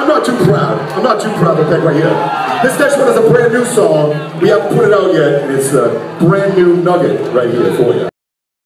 I'm not too proud. I'm not too proud of that right here. This next one is a brand new song. We haven't put it out yet, and it's a brand new nugget right here for you.